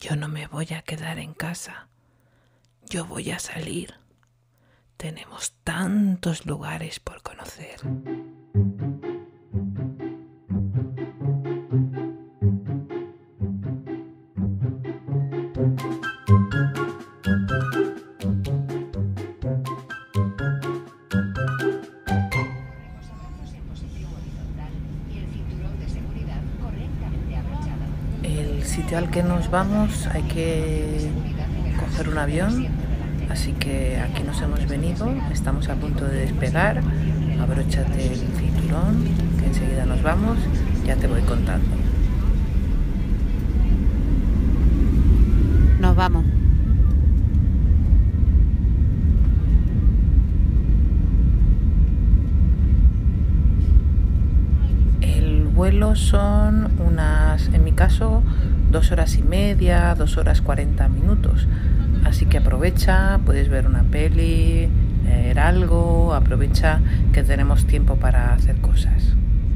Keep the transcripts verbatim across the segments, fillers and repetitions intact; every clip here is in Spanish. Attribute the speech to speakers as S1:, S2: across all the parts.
S1: Yo no me voy a quedar en casa. Yo voy a salir. Tenemos tantos lugares por conocer. El sitio al que nos vamos hay que coger un avión, así que aquí nos hemos venido, estamos a punto de despegar. Abróchate el cinturón, que enseguida nos vamos, ya te voy contando.
S2: Nos vamos.
S1: El vuelo son unas, en mi caso, dos horas y media, dos horas cuarenta minutos. Así que aprovecha, puedes ver una peli, leer algo, aprovecha que tenemos tiempo para hacer cosas.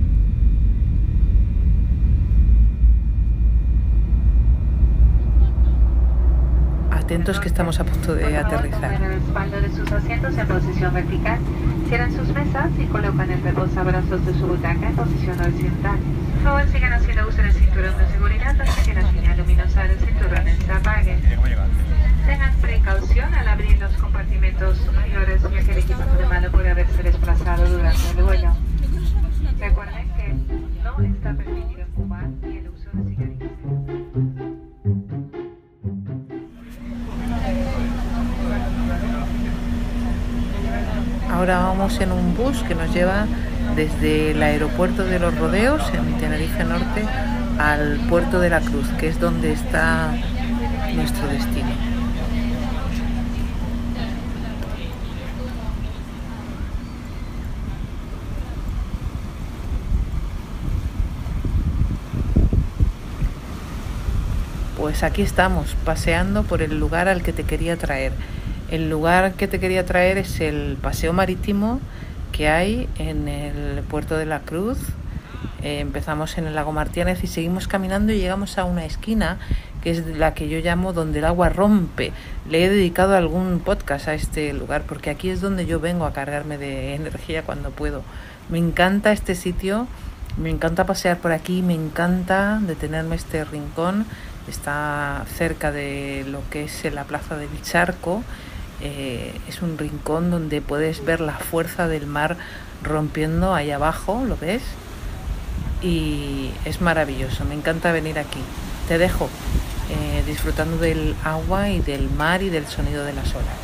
S1: Atentos que estamos a punto de aterrizar.
S3: El respaldo de sus asientos en posición vertical. Cierren sus mesas y colocan el reposabrazos de su butaca en posición horizontal. Por favor, sigan haciendo uso del cinturón de seguridad hasta que la señal luminosa del cinturón se apague. Tengan precaución al abrir los compartimentos superiores, ya que el equipaje de mano puede haberse desplazado durante el vuelo. Recuerden que no está permitido fumar ni el uso de cigarrillos.
S1: Ahora vamos en un bus que nos lleva desde el aeropuerto de Los Rodeos, en Tenerife Norte, al puerto de la Cruz, que es donde está nuestro destino. Pues aquí estamos, paseando por el lugar al que te quería traer. El lugar que te quería traer es el paseo marítimo que hay en el puerto de la Cruz. Eh, empezamos en el lago Martínez y seguimos caminando y llegamos a una esquina que es la que yo llamo donde el agua rompe. Le he dedicado algún podcast a este lugar porque aquí es donde yo vengo a cargarme de energía cuando puedo. Me encanta este sitio, me encanta pasear por aquí, me encanta detenerme este rincón. Está cerca de lo que es la plaza del Charco. Eh, es un rincón donde puedes ver la fuerza del mar rompiendo ahí abajo, ¿lo ves? Y es maravilloso, me encanta venir aquí. Te dejo eh, disfrutando del agua y del mar y del sonido de las olas.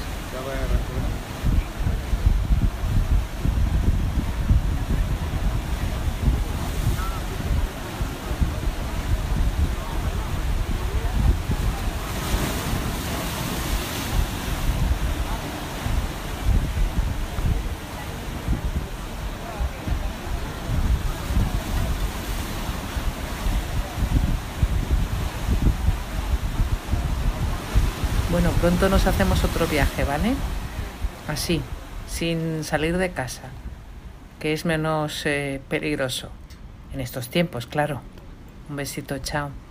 S1: Bueno, pronto nos hacemos otro viaje, ¿vale? Así, sin salir de casa, que es menos eh, peligroso. En estos tiempos, claro. Un besito, chao.